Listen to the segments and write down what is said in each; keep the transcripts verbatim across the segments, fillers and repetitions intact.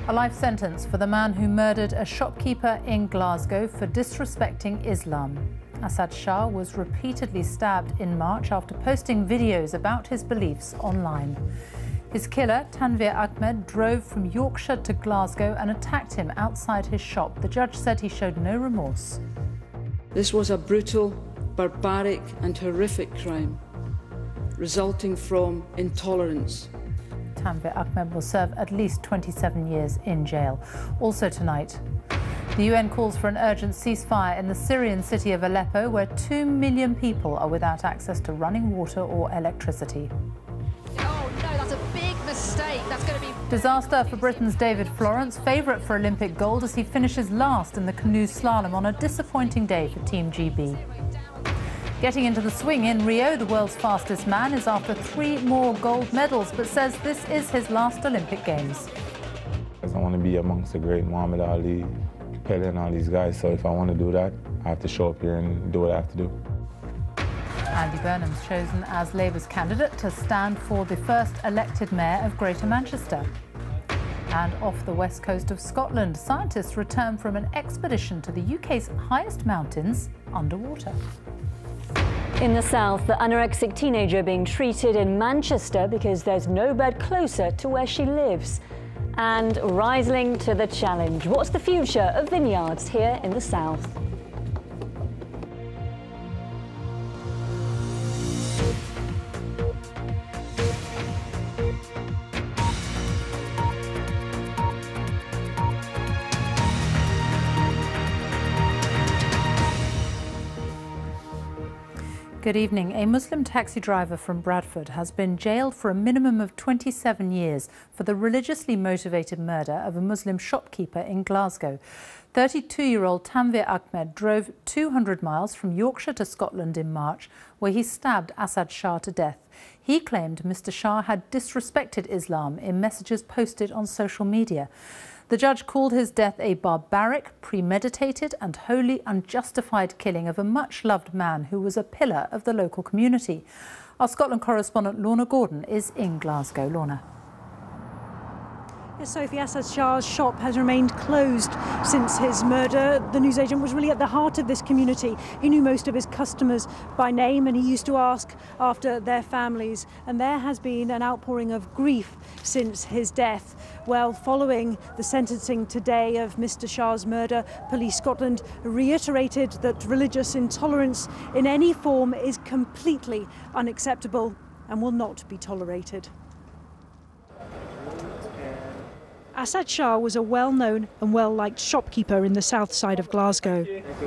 A life sentence for the man who murdered a shopkeeper in Glasgow for disrespecting Islam. Asad Shah was repeatedly stabbed in March after posting videos about his beliefs online. His killer, Tanveer Ahmed, drove from Yorkshire to Glasgow and attacked him outside his shop. The judge said he showed no remorse. This was a brutal, barbaric and horrific crime, resulting from intolerance. Tanveer Ahmed will serve at least twenty-seven years in jail. Also tonight, the U N calls for an urgent ceasefire in the Syrian city of Aleppo, where two million people are without access to running water or electricity. Oh no, that's a big mistake. That's going to be... Disaster for Britain's David Florence, favourite for Olympic gold as he finishes last in the canoe slalom on a disappointing day for Team G B. Getting into the swing in Rio, the world's fastest man is after three more gold medals, but says this is his last Olympic Games. I want to be amongst the great Muhammad Ali, Pele and all these guys, so if I want to do that, I have to show up here and do what I have to do. Andy Burnham's chosen as Labour's candidate to stand for the first elected mayor of Greater Manchester. And off the west coast of Scotland, scientists return from an expedition to the U K's highest mountains underwater. In the south, the anorexic teenager being treated in Manchester because there's no bed closer to where she lives. And rising to the challenge. What's the future of vineyards here in the south? Good evening. A Muslim taxi driver from Bradford has been jailed for a minimum of twenty-seven years for the religiously motivated murder of a Muslim shopkeeper in Glasgow. thirty-two-year-old Tanveer Ahmed drove two hundred miles from Yorkshire to Scotland in March, where he stabbed Asad Shah to death. He claimed Mister Shah had disrespected Islam in messages posted on social media. The judge called his death a barbaric, premeditated and wholly unjustified killing of a much-loved man who was a pillar of the local community. Our Scotland correspondent Lorna Gordon is in Glasgow. Lorna. Yes, Sophie, Asad Shah's shop has remained closed since his murder. The newsagent was really at the heart of this community. He knew most of his customers by name and he used to ask after their families. And there has been an outpouring of grief since his death. Well, following the sentencing today of Mister Shah's murder, Police Scotland reiterated that religious intolerance in any form is completely unacceptable and will not be tolerated. Asad Shah was a well-known and well-liked shopkeeper in the south side of Glasgow.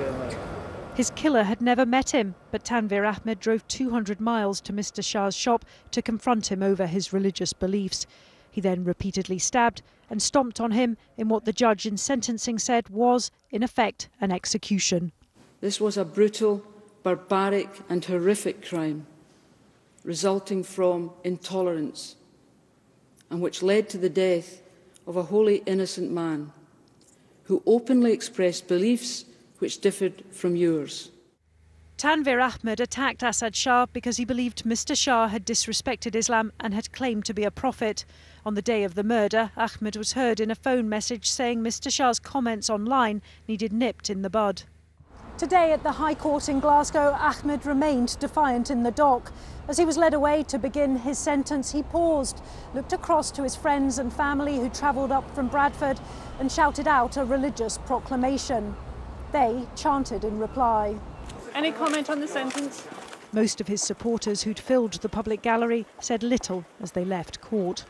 His killer had never met him, but Tanveer Ahmed drove two hundred miles to Mister Shah's shop to confront him over his religious beliefs. He then repeatedly stabbed and stomped on him in what the judge in sentencing said was, in effect, an execution. This was a brutal, barbaric and horrific crime, resulting from intolerance, and which led to the death of a wholly innocent man who openly expressed beliefs which differed from yours. Tanveer Ahmed attacked Asad Shah because he believed Mister Shah had disrespected Islam and had claimed to be a prophet. On the day of the murder, Ahmed was heard in a phone message saying Mister Shah's comments online needed nipped in the bud. Today at the High Court in Glasgow, Ahmed remained defiant in the dock. As he was led away to begin his sentence, he paused, looked across to his friends and family who travelled up from Bradford and shouted out a religious proclamation. They chanted in reply. Any comment on the sentence? Most of his supporters who'd filled the public gallery said little as they left court.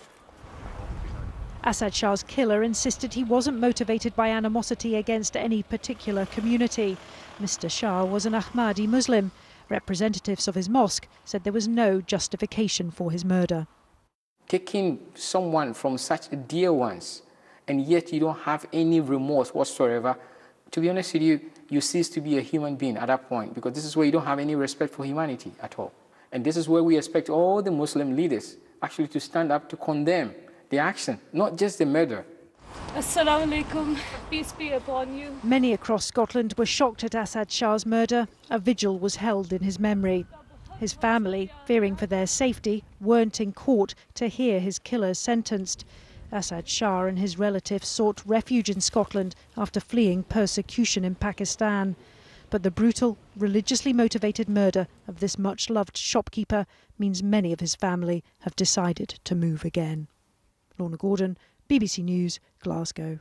Asad Shah's killer insisted he wasn't motivated by animosity against any particular community. Mister Shah was an Ahmadi Muslim. Representatives of his mosque said there was no justification for his murder. Taking someone from such dear ones, and yet you don't have any remorse whatsoever, to be honest with you, you cease to be a human being at that point, because this is where you don't have any respect for humanity at all. And this is where we expect all the Muslim leaders actually to stand up to condemn the action, not just the murder. Assalamu alaikum, peace be upon you. Many across Scotland were shocked at Asad Shah's murder. A vigil was held in his memory. His family, fearing for their safety, weren't in court to hear his killer sentenced. Asad Shah and his relatives sought refuge in Scotland after fleeing persecution in Pakistan. But the brutal, religiously motivated murder of this much-loved shopkeeper means many of his family have decided to move again. Lorna Gordon, B B C News, Glasgow.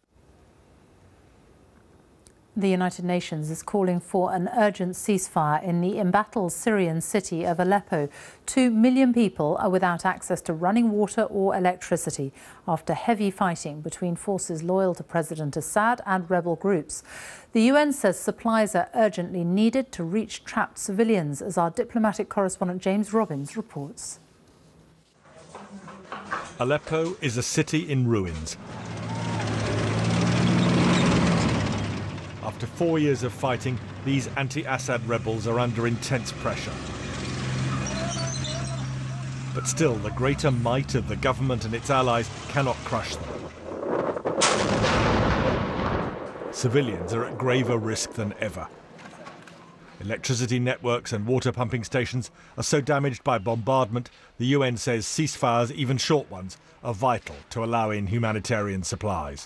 The United Nations is calling for an urgent ceasefire in the embattled Syrian city of Aleppo. Two million people are without access to running water or electricity after heavy fighting between forces loyal to President Assad and rebel groups. The U N says supplies are urgently needed to reach trapped civilians, as our diplomatic correspondent James Robbins reports. Aleppo is a city in ruins. After four years of fighting, these anti-Assad rebels are under intense pressure. But still, the greater might of the government and its allies cannot crush them. Civilians are at graver risk than ever. Electricity networks and water pumping stations are so damaged by bombardment, the U N says ceasefires, even short ones, are vital to allow in humanitarian supplies.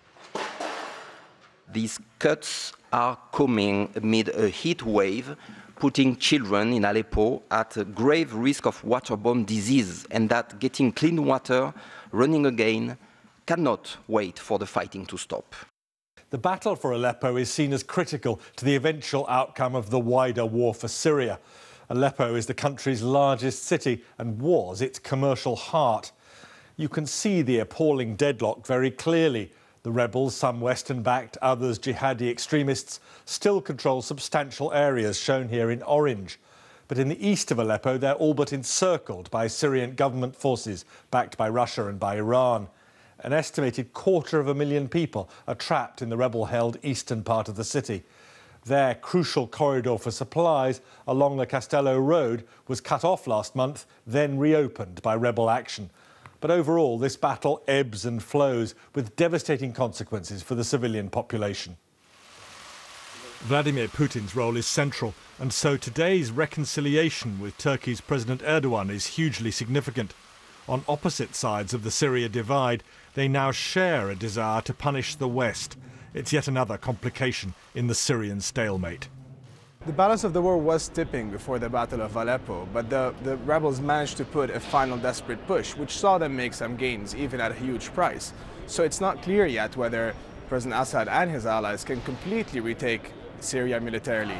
These cuts are coming amid a heat wave, putting children in Aleppo at a grave risk of waterborne disease, and that getting clean water, running again, cannot wait for the fighting to stop. The battle for Aleppo is seen as critical to the eventual outcome of the wider war for Syria. Aleppo is the country's largest city and was its commercial heart. You can see the appalling deadlock very clearly. The rebels, some Western-backed, others jihadi extremists, still control substantial areas shown here in orange. But in the east of Aleppo, they're all but encircled by Syrian government forces, backed by Russia and by Iran. An estimated quarter of a million people are trapped in the rebel-held eastern part of the city. Their crucial corridor for supplies along the Castello Road was cut off last month, then reopened by rebel action. But overall, this battle ebbs and flows with devastating consequences for the civilian population. Vladimir Putin's role is central, and so today's reconciliation with Turkey's President Erdogan is hugely significant. On opposite sides of the Syria divide, they now share a desire to punish the West. It's yet another complication in the Syrian stalemate. The balance of the war was tipping before the Battle of Aleppo, but the, the rebels managed to put a final desperate push, which saw them make some gains, even at a huge price. So it's not clear yet whether President Assad and his allies can completely retake Syria militarily.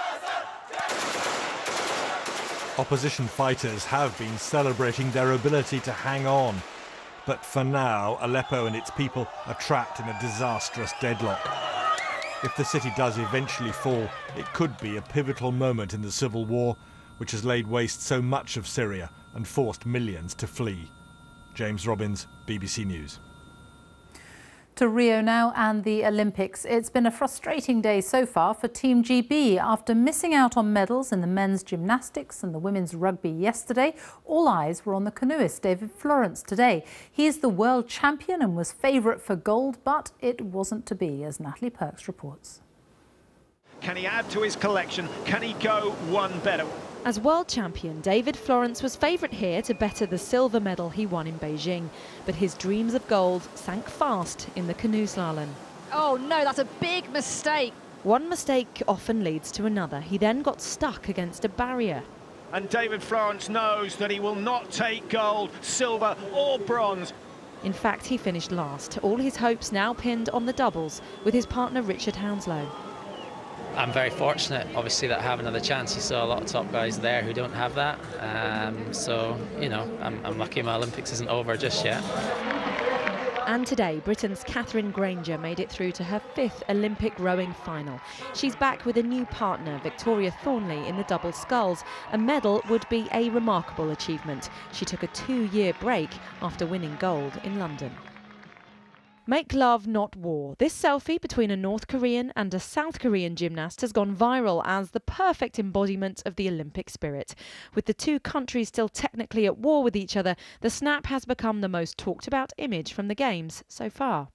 Opposition fighters have been celebrating their ability to hang on. But for now, Aleppo and its people are trapped in a disastrous deadlock. If the city does eventually fall, it could be a pivotal moment in the civil war, which has laid waste so much of Syria and forced millions to flee. James Robbins, B B C News. To Rio now and the Olympics. It's been a frustrating day so far for Team G B. After missing out on medals in the men's gymnastics and the women's rugby yesterday, all eyes were on the canoeist David Florence today. He is the world champion and was favourite for gold, but it wasn't to be, as Natalie Perks reports. Can he add to his collection? Can he go one better? As world champion, David Florence was favourite here to better the silver medal he won in Beijing. But his dreams of gold sank fast in the canoe slalom. Oh no, that's a big mistake. One mistake often leads to another. He then got stuck against a barrier. And David Florence knows that he will not take gold, silver or bronze. In fact, he finished last. All his hopes now pinned on the doubles with his partner Richard Hounslow. I'm very fortunate, obviously, that I have another chance. You saw a lot of top guys there who don't have that. Um, so, you know, I'm, I'm lucky my Olympics isn't over just yet. And today, Britain's Catherine Granger made it through to her fifth Olympic rowing final. She's back with a new partner, Victoria Thornley, in the double sculls. A medal would be a remarkable achievement. She took a two-year break after winning gold in London. Make love, not war. This selfie between a North Korean and a South Korean gymnast has gone viral as the perfect embodiment of the Olympic spirit. With the two countries still technically at war with each other, the snap has become the most talked about image from the Games so far.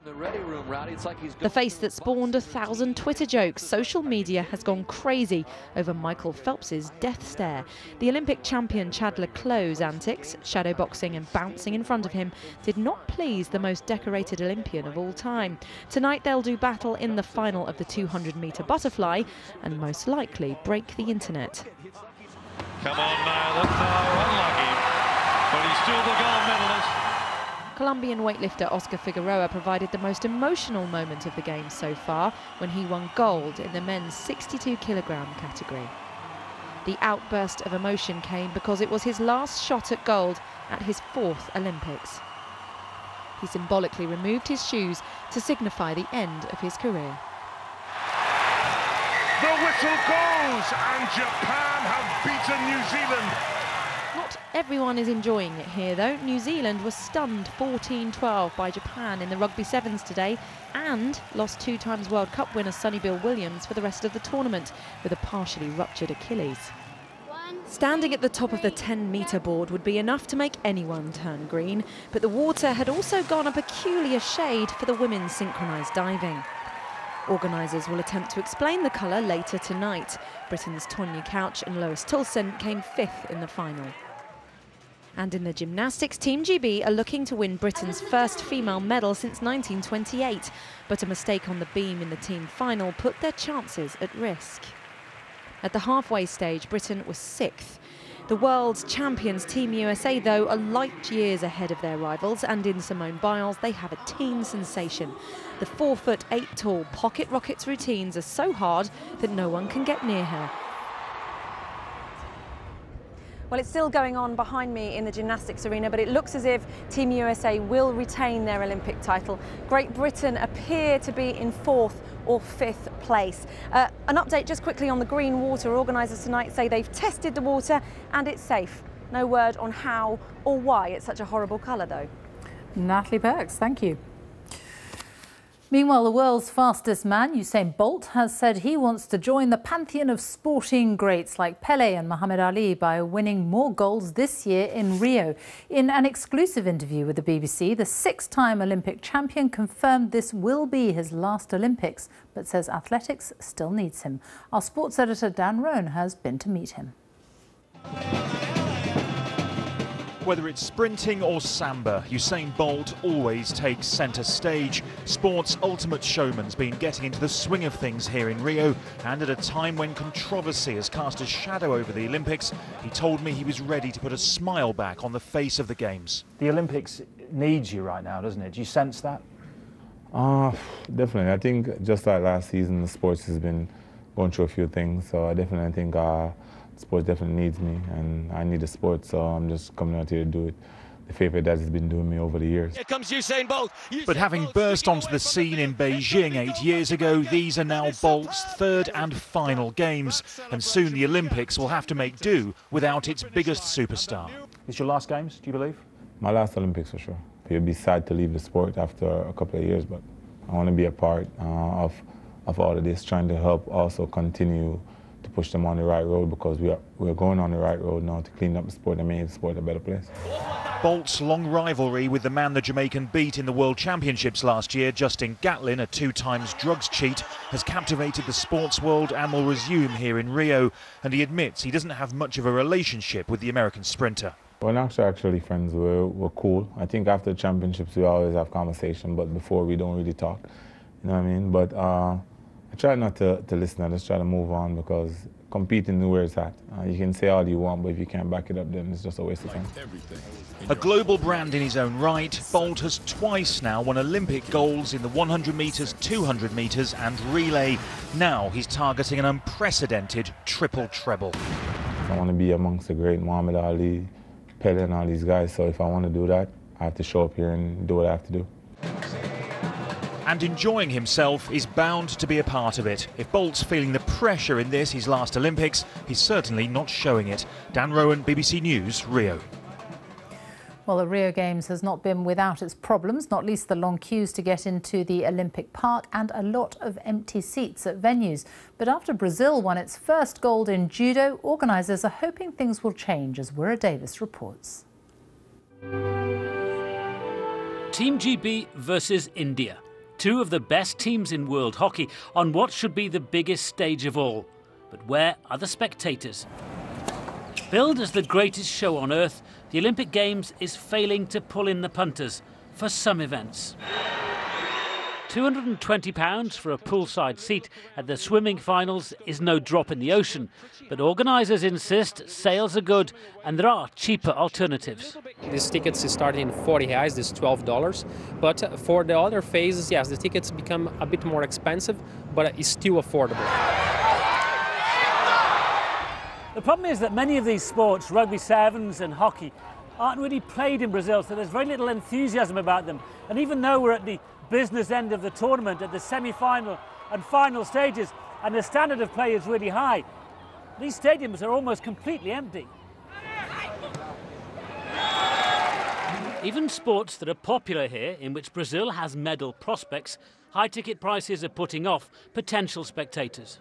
The ready room, Rowdy. It's like he's The face that spawned a thousand Twitter jokes. Social media has gone crazy over Michael Phelps's death stare. The Olympic champion Chad le Clos' antics, shadowboxing and bouncing in front of him, did not please the most decorated Olympian of all time. Tonight they'll do battle in the final of the two hundred metre butterfly and most likely break the internet. Come on now, no, unlucky, but he's still the gold medalist. Colombian weightlifter Oscar Figueroa provided the most emotional moment of the Games so far when he won gold in the men's sixty-two kilogram category. The outburst of emotion came because it was his last shot at gold at his fourth Olympics. He symbolically removed his shoes to signify the end of his career. The whistle goes, and Japan have beaten New Zealand. Not everyone is enjoying it here, though. New Zealand was stunned fourteen twelve by Japan in the Rugby Sevens today and lost two times World Cup winner Sonny Bill Williams for the rest of the tournament with a partially ruptured Achilles. Standing at the top of the ten metre board would be enough to make anyone turn green, but the water had also gone a peculiar shade for the women's synchronised diving. Organisers will attempt to explain the colour later tonight. Britain's Tonya Couch and Lois Toulson came fifth in the final. And in the gymnastics, Team G B are looking to win Britain's first female medal since nineteen twenty-eight, but a mistake on the beam in the team final put their chances at risk. At the halfway stage, Britain was sixth. The world's champions Team U S A, though, are light years ahead of their rivals, and in Simone Biles they have a teen sensation. The four foot eight tall pocket rockets routines are so hard that no one can get near her. Well, it's still going on behind me in the gymnastics arena, but it looks as if Team U S A will retain their Olympic title. Great Britain appear to be in fourth or fifth place. Uh, an update just quickly on the green water. Organisers tonight say they've tested the water and it's safe. No word on how or why it's such a horrible colour, though. Natalie Perks, thank you. Meanwhile, the world's fastest man, Usain Bolt, has said he wants to join the pantheon of sporting greats like Pelé and Muhammad Ali by winning more golds this year in Rio. In an exclusive interview with the B B C, the six-time Olympic champion confirmed this will be his last Olympics, but says athletics still needs him. Our sports editor Dan Roan has been to meet him. Whether it's sprinting or samba, Usain Bolt always takes centre stage. Sport's ultimate showman's been getting into the swing of things here in Rio, and at a time when controversy has cast a shadow over the Olympics, he told me he was ready to put a smile back on the face of the Games. The Olympics needs you right now, doesn't it? Do you sense that? Uh, definitely. I think just like last season, the sports has been going through a few things, so I definitely think uh, sport definitely needs me, and I need the sport, so I'm just coming out here to do it. The favour that has been doing me over the years. Here comes Usain Bolt. Usain but having Bolt burst onto the scene in Beijing eight years ago, these are now Bolt's third and final Games, and soon the Olympics will have to make do without its biggest superstar. It's your last Games, do you believe? My last Olympics for sure. It would be sad to leave the sport after a couple of years, but I want to be a part uh, of, of all of this, trying to help also continue to push them on the right road, because we are, we're going on the right road now to clean up the sport and make the sport a better place. Bolt's long rivalry with the man the Jamaican beat in the World Championships last year, Justin Gatlin, a two times drugs cheat, has captivated the sports world and will resume here in Rio, and he admits he doesn't have much of a relationship with the American sprinter. We're not actually friends, we're, we're cool. I think after the championships we always have conversation, but before we don't really talk, you know what I mean? But uh, I try not to, to listen, I just try to move on, because competing is where it's at. Uh, you can say all you want, but if you can't back it up, then it's just a waste of time. A global brand in his own right, Bolt has twice now won Olympic golds in the one hundred metres, two hundred metres and relay. Now he's targeting an unprecedented triple treble. I want to be amongst the great Muhammad Ali, Pelé and all these guys, so if I want to do that, I have to show up here and do what I have to do. And enjoying himself is bound to be a part of it. If Bolt's feeling the pressure in this, his last Olympics, he's certainly not showing it. Dan Rowan, B B C News, Rio. Well, the Rio Games has not been without its problems, not least the long queues to get into the Olympic Park and a lot of empty seats at venues. But after Brazil won its first gold in judo, organisers are hoping things will change, as Wirra Davis reports. Team G B versus India. two of the best teams in world hockey on what should be the biggest stage of all. But where are the spectators? Billed as the greatest show on earth, the Olympic Games is failing to pull in the punters for some events. two hundred and twenty pounds for a poolside seat at the swimming finals is no drop in the ocean, but organisers insist sales are good and there are cheaper alternatives. These tickets start in forty reais, this is twelve dollars, but for the other phases, yes, the tickets become a bit more expensive, but it's still affordable. The problem is that many of these sports, rugby sevens and hockey, aren't really played in Brazil, so there's very little enthusiasm about them. And even though we're at the business end of the tournament, at the semi-final and final stages, and the standard of play is really high, these stadiums are almost completely empty. Even sports that are popular here, in which Brazil has medal prospects, high ticket prices are putting off potential spectators.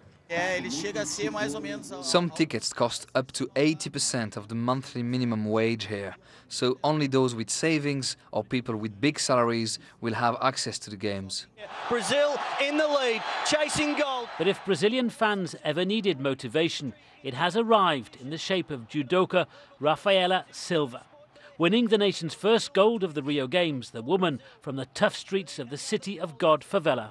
Some tickets cost up to eighty percent of the monthly minimum wage here, so only those with savings or people with big salaries will have access to the games. Brazil in the lead, chasing gold. But if Brazilian fans ever needed motivation, it has arrived in the shape of judoka Rafaela Silva. Winning the nation's first gold of the Rio Games, the woman from the tough streets of the City of God favela.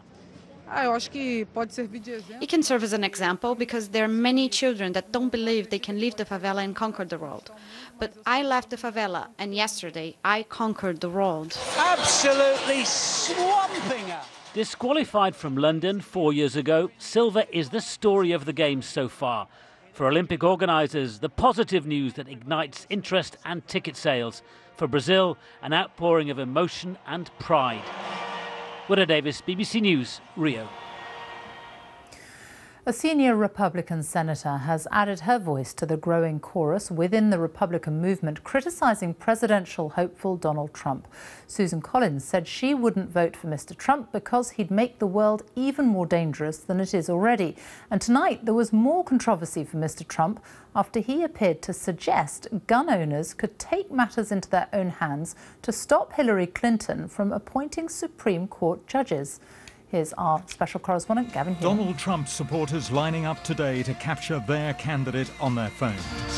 It can serve as an example because there are many children that don't believe they can leave the favela and conquer the world. But I left the favela, and yesterday I conquered the world. Absolutely swamping her. Disqualified from London four years ago, Silva is the story of the Games so far. For Olympic organisers, the positive news that ignites interest and ticket sales. For Brazil, an outpouring of emotion and pride. Willa Davis, B B C News, Rio. A senior Republican senator has added her voice to the growing chorus within the Republican movement criticising presidential hopeful Donald Trump. Susan Collins said she wouldn't vote for Mister Trump because he'd make the world even more dangerous than it is already. And tonight there was more controversy for Mister Trump after he appeared to suggest gun owners could take matters into their own hands to stop Hillary Clinton from appointing Supreme Court judges. Here's our special correspondent, Gavin Hewitt. Donald Trump supporters lining up today to capture their candidate on their phones.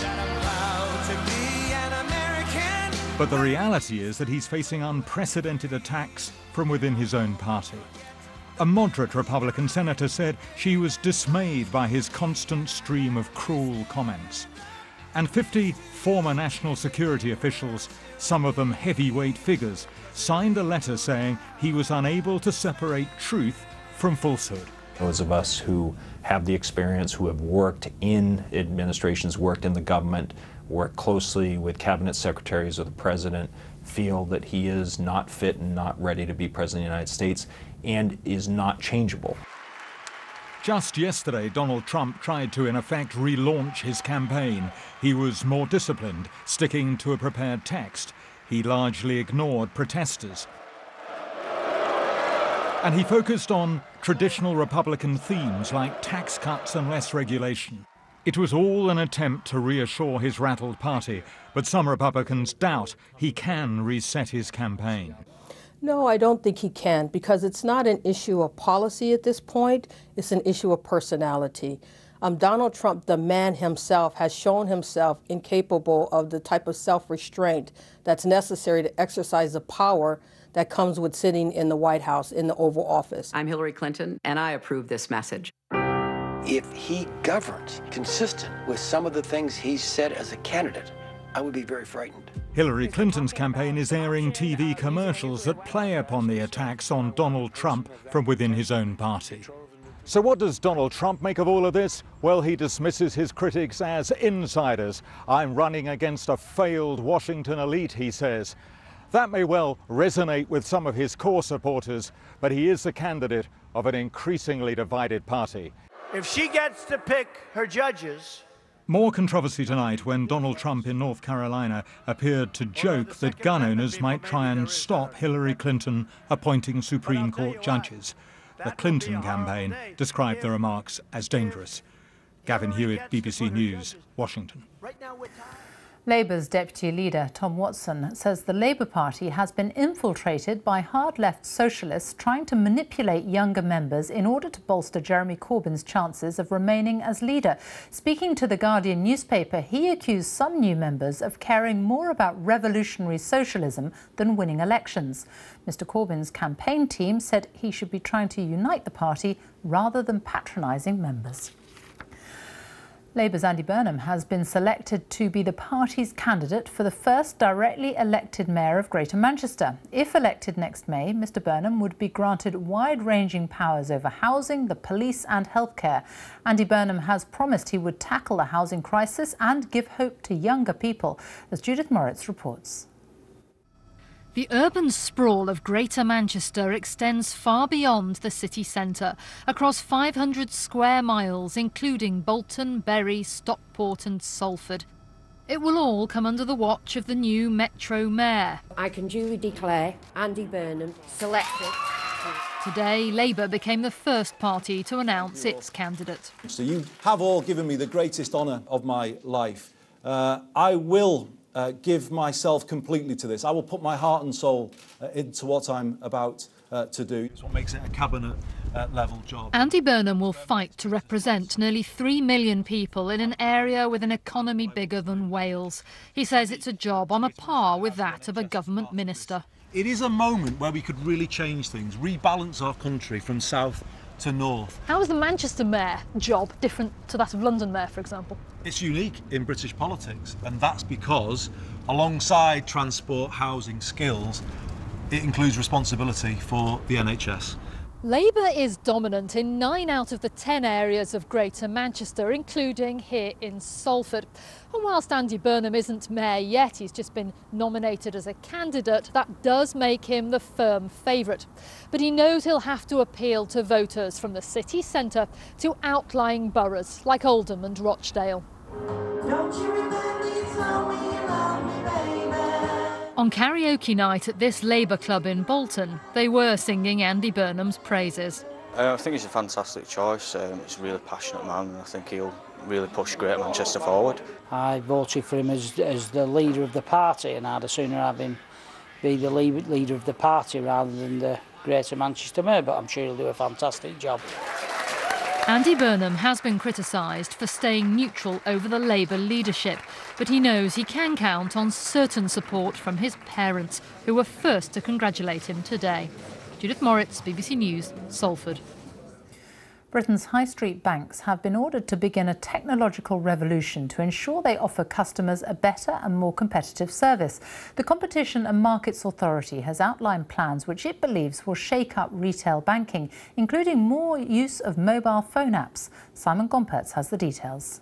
But the reality is that he's facing unprecedented attacks from within his own party. A moderate Republican senator said she was dismayed by his constant stream of cruel comments. And fifty former national security officials, some of them heavyweight figures, signed a letter saying he was unable to separate truth from falsehood. Those of us who have the experience, who have worked in administrations, worked in the government, worked closely with cabinet secretaries of the president, feel that he is not fit and not ready to be president of the United States and is not changeable. Just yesterday, Donald Trump tried to, in effect, relaunch his campaign. He was more disciplined, sticking to a prepared text. He largely ignored protesters. And he focused on traditional Republican themes like tax cuts and less regulation. It was all an attempt to reassure his rattled party, but some Republicans doubt he can reset his campaign. No, I don't think he can, because it's not an issue of policy at this point. It's an issue of personality. Um, Donald Trump, the man himself, has shown himself incapable of the type of self-restraint that's necessary to exercise the power that comes with sitting in the White House, in the Oval Office. I'm Hillary Clinton, and I approve this message. If he governs consistent with some of the things he said as a candidate, I would be very frightened. Hillary Clinton's campaign is airing T V commercials that play upon the attacks on Donald Trump from within his own party. So what does Donald Trump make of all of this? Well, he dismisses his critics as insiders. I'm running against a failed Washington elite, he says. That may well resonate with some of his core supporters, but he is the candidate of an increasingly divided party. If she gets to pick her judges... More controversy tonight when Donald Trump in North Carolina appeared to joke that gun owners might try and stop Hillary Clinton appointing Supreme Court judges. The Clinton campaign described the remarks as dangerous. Gavin Hewitt, B B C News, Washington. Labour's deputy leader, Tom Watson, says the Labour Party has been infiltrated by hard-left socialists trying to manipulate younger members in order to bolster Jeremy Corbyn's chances of remaining as leader. Speaking to The Guardian newspaper, he accused some new members of caring more about revolutionary socialism than winning elections. Mr Corbyn's campaign team said he should be trying to unite the party rather than patronising members. Labour's Andy Burnham has been selected to be the party's candidate for the first directly elected mayor of Greater Manchester. If elected next May, Mr Burnham would be granted wide-ranging powers over housing, the police and healthcare. Andy Burnham has promised he would tackle the housing crisis and give hope to younger people, as Judith Moritz reports. The urban sprawl of Greater Manchester extends far beyond the city centre, across five hundred square miles, including Bolton, Bury, Stockport and Salford. It will all come under the watch of the new Metro Mayor. I can duly declare Andy Burnham selected. Today, Labour became the first party to announce its candidate. So you have all given me the greatest honour of my life. Uh, I will Uh, give myself completely to this. I will put my heart and soul uh, into what I'm about uh, to do. It's what makes it a cabinet uh, level job. Andy Burnham will fight to represent nearly three million people in an area with an economy bigger than Wales. He says it's a job on a par with that of a government minister. It is a moment where we could really change things, rebalance our country from south to north. How is the Manchester Mayor job different to that of London Mayor, for example? It's unique in British politics, and that's because alongside transport, housing, skills, it includes responsibility for the N H S. Labour is dominant in nine out of the ten areas of Greater Manchester, including here in Salford. And whilst Andy Burnham isn't mayor yet, he's just been nominated as a candidate, that does make him the firm favourite. But he knows he'll have to appeal to voters from the city centre to outlying boroughs like Oldham and Rochdale. Don't you remember you told me you loved me, baby? On karaoke night at this Labour club in Bolton, they were singing Andy Burnham's praises. Uh, I think he's a fantastic choice. Um, he's a really passionate man, and I think he'll really push Greater Manchester forward. I voted for him as, as the leader of the party, and I'd sooner have him be the lead, leader of the party rather than the Greater Manchester Mayor, but I'm sure he'll do a fantastic job. Andy Burnham has been criticised for staying neutral over the Labour leadership, but he knows he can count on certain support from his parents, who were first to congratulate him today. Judith Moritz, B B C News, Salford. Britain's high street banks have been ordered to begin a technological revolution to ensure they offer customers a better and more competitive service. The Competition and Markets Authority has outlined plans which it believes will shake up retail banking, including more use of mobile phone apps. Simon Gompertz has the details.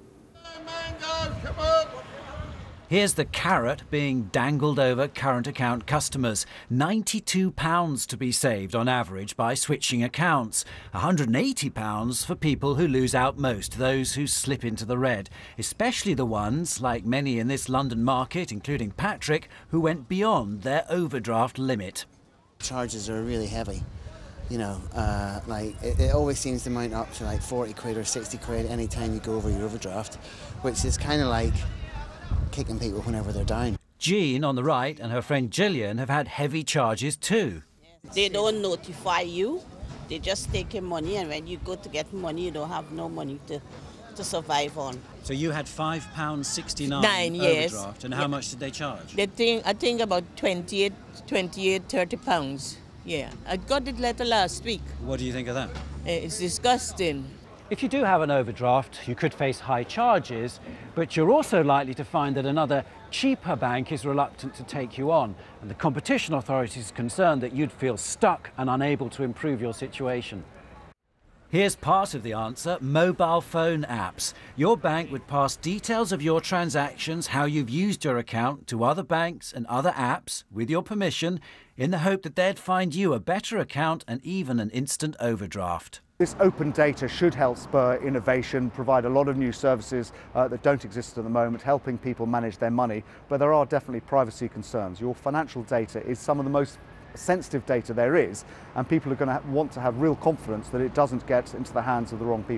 Here's the carrot being dangled over current account customers. ninety-two pounds to be saved on average by switching accounts. one hundred and eighty pounds for people who lose out most, those who slip into the red. Especially the ones, like many in this London market, including Patrick, who went beyond their overdraft limit. Charges are really heavy. You know, uh, like it, it always seems to mount up to like forty quid or sixty quid any time you go over your overdraft, which is kind of like kicking people whenever they're down. Jean on the right and her friend Gillian have had heavy charges too. They don't notify you, they just take your money, and when you go to get money you don't have no money to, to survive on. So you had five pounds sixty-nine Nine years. overdraft, and how yeah. much did they charge? They think, I think about twenty-eight, twenty-eight, thirty pounds. Yeah, I got the letter last week. What do you think of that? It's disgusting. If you do have an overdraft, you could face high charges, but you're also likely to find that another cheaper bank is reluctant to take you on, and the Competition Authority is concerned that you'd feel stuck and unable to improve your situation. Here's part of the answer: mobile phone apps. Your bank would pass details of your transactions, how you've used your account, to other banks and other apps, with your permission, in the hope that they'd find you a better account and even an instant overdraft. This open data should help spur innovation, provide a lot of new services uh, that don't exist at the moment, helping people manage their money, but there are definitely privacy concerns. Your financial data is some of the most sensitive data there is, and people are going to want to have real confidence that it doesn't get into the hands of the wrong people.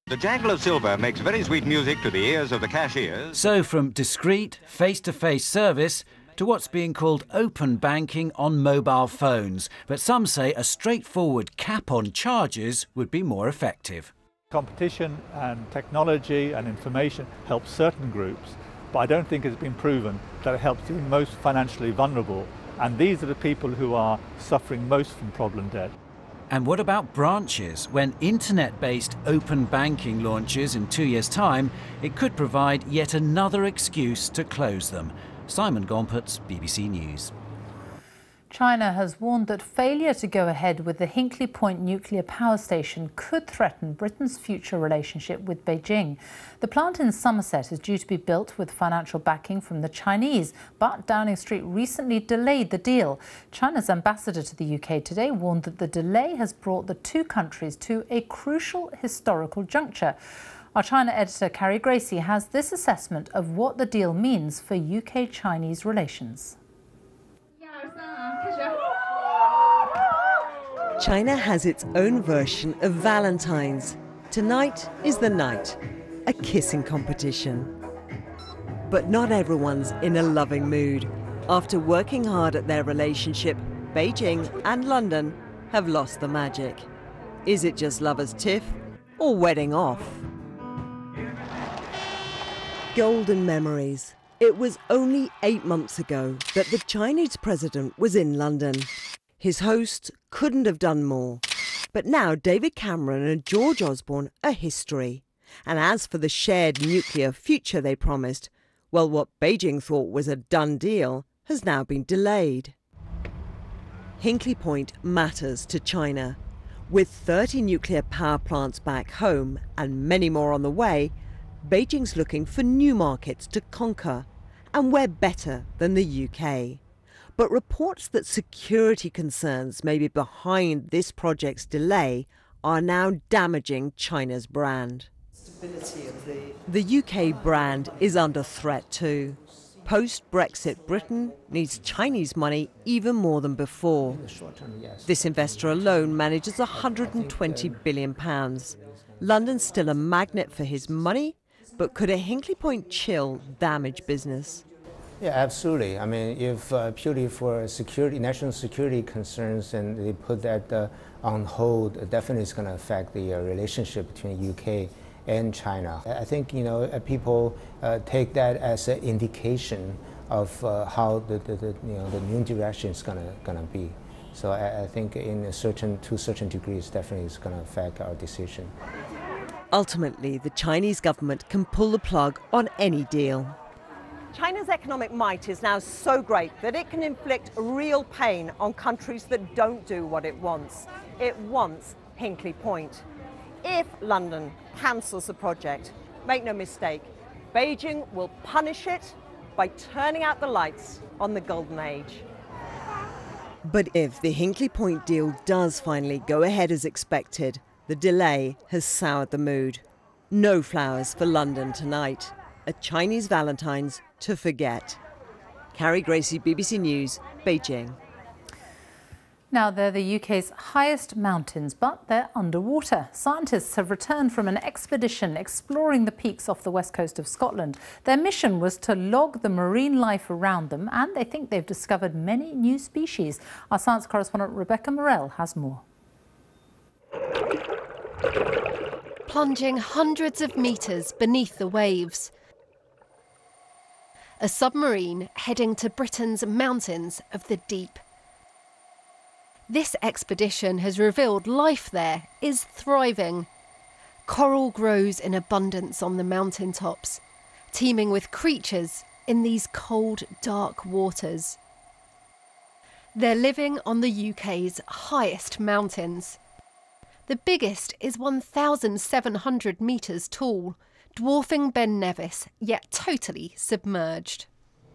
The jangle of silver makes very sweet music to the ears of the cashiers. So from discreet, face-to-face service to what's being called open banking on mobile phones. But some say a straightforward cap on charges would be more effective. Competition and technology and information help certain groups, but I don't think it's been proven that it helps the most financially vulnerable. And these are the people who are suffering most from problem debt. And what about branches? When internet-based open banking launches in two years' time, it could provide yet another excuse to close them. Simon Gompertz, B B C News. China has warned that failure to go ahead with the Hinkley Point nuclear power station could threaten Britain's future relationship with Beijing. The plant in Somerset is due to be built with financial backing from the Chinese, but Downing Street recently delayed the deal. China's ambassador to the U K today warned that the delay has brought the two countries to a crucial historical juncture. Our China editor, Carrie Gracie, has this assessment of what the deal means for U K-Chinese relations. China has its own version of Valentine's. Tonight is the night, a kissing competition. But not everyone's in a loving mood. After working hard at their relationship, Beijing and London have lost the magic. Is it just lovers' tiff or wedding off? Golden memories. It was only eight months ago that the Chinese president was in London. His host couldn't have done more. But now David Cameron and George Osborne are history. And as for the shared nuclear future they promised, well, what Beijing thought was a done deal has now been delayed. Hinkley Point matters to China. With thirty nuclear power plants back home and many more on the way, Beijing's looking for new markets to conquer. And we're better than the U K. But reports that security concerns may be behind this project's delay are now damaging China's brand. The U K brand is under threat too. Post-Brexit Britain needs Chinese money even more than before. This investor alone manages one hundred twenty billion pounds. London's still a magnet for his money, but could a Hinkley Point chill damage business? Yeah, absolutely. I mean, if uh, purely for security, national security concerns, and they put that uh, on hold, it definitely is going to affect the uh, relationship between U K and China. I think, you know, people uh, take that as an indication of uh, how the, the, the you know the new direction is going to going to be. So I, I think, in a certain to certain degrees, definitely is going to affect our decision. Ultimately, the Chinese government can pull the plug on any deal. China's economic might is now so great that it can inflict real pain on countries that don't do what it wants. It wants Hinkley Point. If London cancels the project, make no mistake, Beijing will punish it by turning out the lights on the golden age. But if the Hinkley Point deal does finally go ahead as expected, the delay has soured the mood. No flowers for London tonight. A Chinese Valentine's to forget. Carrie Gracie, B B C News, Beijing. Now, they're the U K's highest mountains, but they're underwater. Scientists have returned from an expedition exploring the peaks off the west coast of Scotland. Their mission was to log the marine life around them, and they think they've discovered many new species. Our science correspondent Rebecca Morell has more. Plunging hundreds of metres beneath the waves. A submarine heading to Britain's mountains of the deep. This expedition has revealed life there is thriving. Coral grows in abundance on the mountaintops, teeming with creatures in these cold, dark waters. They're living on the U K's highest mountains. The biggest is one thousand seven hundred metres tall, dwarfing Ben Nevis, yet totally submerged.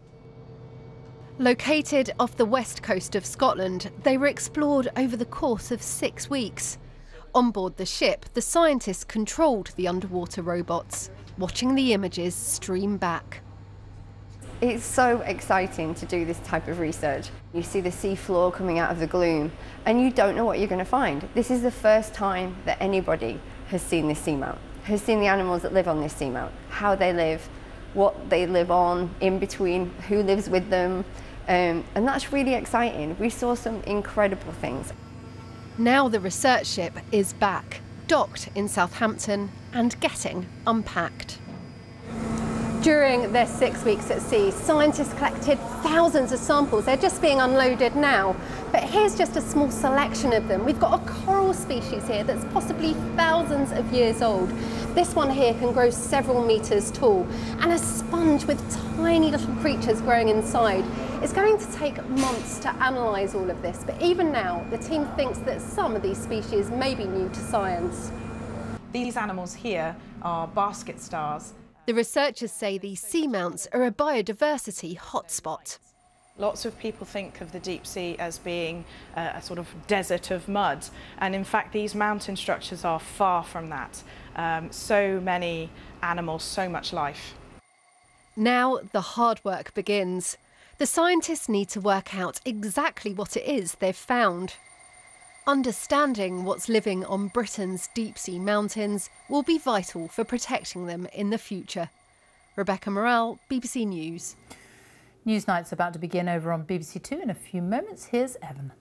Located off the west coast of Scotland, they were explored over the course of six weeks. On board the ship, the scientists controlled the underwater robots, watching the images stream back. It's so exciting to do this type of research. You see the sea floor coming out of the gloom, and you don't know what you're going to find. This is the first time that anybody has seen this seamount, has seen the animals that live on this seamount, how they live, what they live on, in between, who lives with them, um, and that's really exciting. We saw some incredible things. Now the research ship is back, docked in Southampton and getting unpacked. During their six weeks at sea, scientists collected thousands of samples. They're just being unloaded now. But here's just a small selection of them. We've got a coral species here that's possibly thousands of years old. This one here can grow several metres tall, and a sponge with tiny little creatures growing inside. It's going to take months to analyse all of this, but even now, the team thinks that some of these species may be new to science. These animals here are basket stars. The researchers say these seamounts are a biodiversity hotspot. Lots of people think of the deep sea as being a, a sort of desert of mud, and in fact these mountain structures are far from that. Um, so many animals, so much life. Now the hard work begins. The scientists need to work out exactly what it is they've found. Understanding what's living on Britain's deep-sea mountains will be vital for protecting them in the future. Rebecca Morrell, B B C News. Newsnight's about to begin over on B B C Two in a few moments. Here's Evan.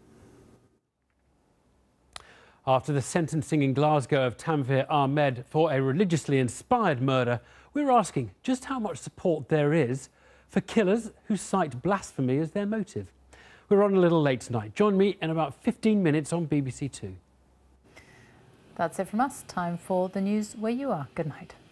After the sentencing in Glasgow of Tanvir Ahmed for a religiously inspired murder, we're asking just how much support there is for killers who cite blasphemy as their motive. We're on a little late tonight. Join me in about fifteen minutes on B B C Two. That's it from us. Time for the news where you are. Good night.